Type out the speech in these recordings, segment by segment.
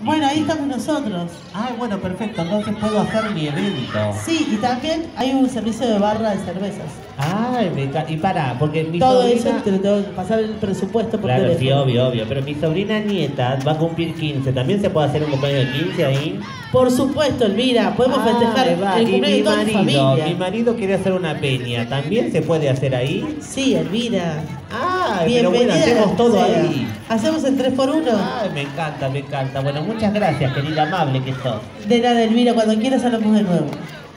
Bueno, ahí estamos nosotros. Ah, bueno, perfecto. Entonces puedo hacer mi evento. Sí, y también hay un servicio de barra de cervezas. Ay, y pará, porque mi Todo sobrina... eso te lo tengo que pasar el presupuesto por Claro, teléfono. sí, obvio, obvio. Pero mi sobrina nieta va a cumplir 15. ¿También se puede hacer un cumpleaños de 15 ahí? Por supuesto, Elvira, podemos festejar Ahí va. el Y cumpleaños de toda tu familia. mi marido quiere hacer una peña. ¿También se puede hacer ahí? Sí, Elvira. Ay, pero bueno, hacemos todo ahí. Hacemos el 3x1. Ay, me encanta, me encanta. Bueno, muchas gracias, querida amable que sos. De nada, Elvira, cuando quieras hablamos de nuevo.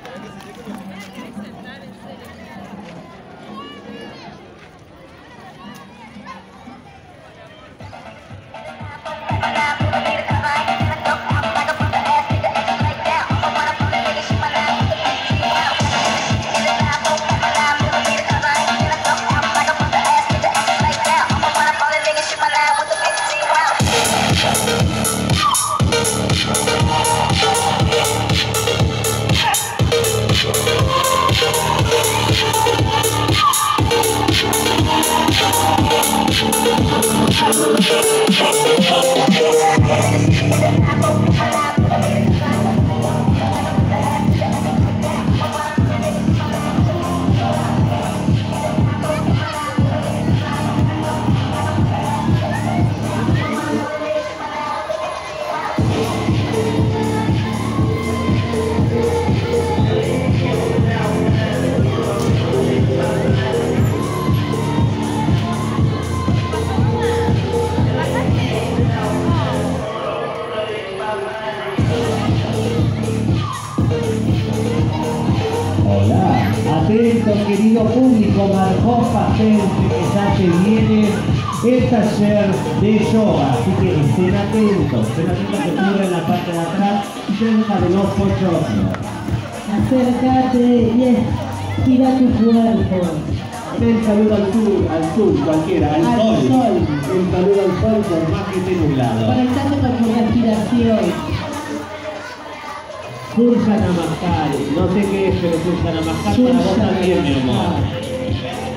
Atentos, querido público, Marjopa Gente, que ya se viene el taller de yoga, así que estén atentos que ocurre en la parte de atrás, cerca de los pochoclos. Acércate y estira tu cuerpo. El saludo al sur, cualquiera, al sol. El saludo al sol por más que esté nublado. Conectate con tu respiración. Surya Namaskar, no sé qué es, pero Surya Namaskar para vos también, mi amor.